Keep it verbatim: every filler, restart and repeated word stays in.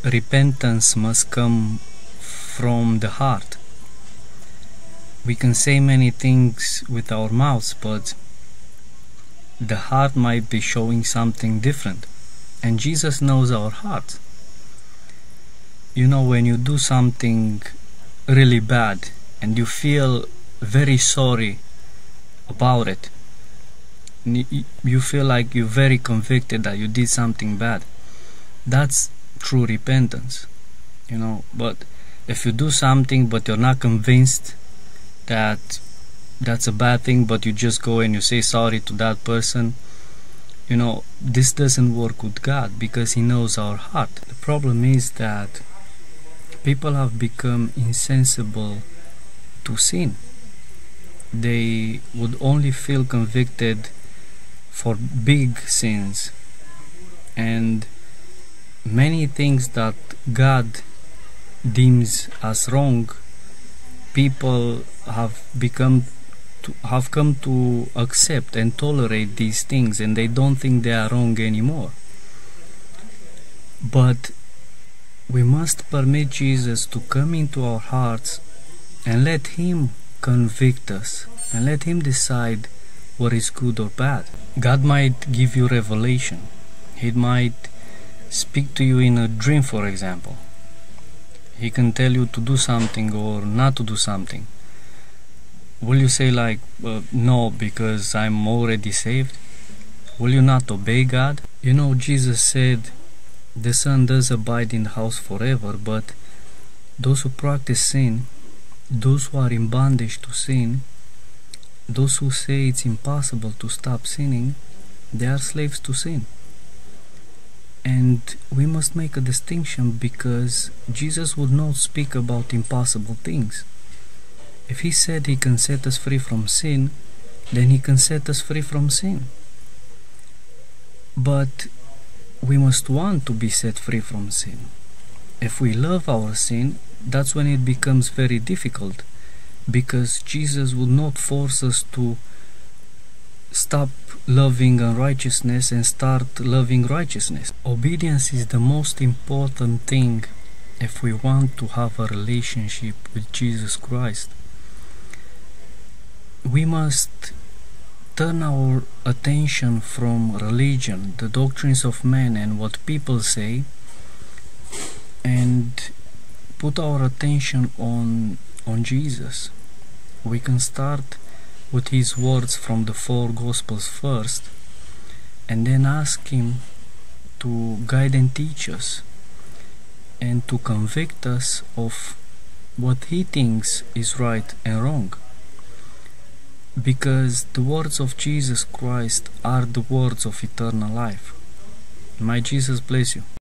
repentance must come from the heart. We can say many things with our mouths, but the heart might be showing something different. And Jesus knows our heart. You know, when you do something really bad and you feel very sorry about it, you feel like you're very convicted that you did something bad, that's true repentance, you know. But if you do something but you're not convinced that that's a bad thing, but you just go and you say sorry to that person, you know, this doesn't work with God, because He knows our heart. The problem is that people have become insensible to sin. They would only feel convicted for big sins, and many things that God deems as wrong, people have become to, have come to accept and tolerate these things, and they don't think they are wrong anymore. But we must permit Jesus to come into our hearts and let Him convict us and let Him decide what is good or bad. God might give you revelation. He might speak to you in a dream, for example. He can tell you to do something or not to do something. Will you say like, uh, no, because I'm already saved? Will you not obey God? You know, Jesus said, the Son does abide in the house forever, but those who practice sin, those who are in bondage to sin, those who say it's impossible to stop sinning, they are slaves to sin. And we must make a distinction, because Jesus would not speak about impossible things. If He said He can set us free from sin, then He can set us free from sin. But we must want to be set free from sin. If we love our sin, that's when it becomes very difficult, because Jesus would not force us to stop loving unrighteousness and start loving righteousness. Obedience is the most important thing if we want to have a relationship with Jesus Christ. We must turn our attention from religion, the doctrines of men and what people say, and put our attention on on Jesus. We can start with His words from the four Gospels first, and then ask Him to guide and teach us, and to convict us of what He thinks is right and wrong. Because the words of Jesus Christ are the words of eternal life. May Jesus bless you.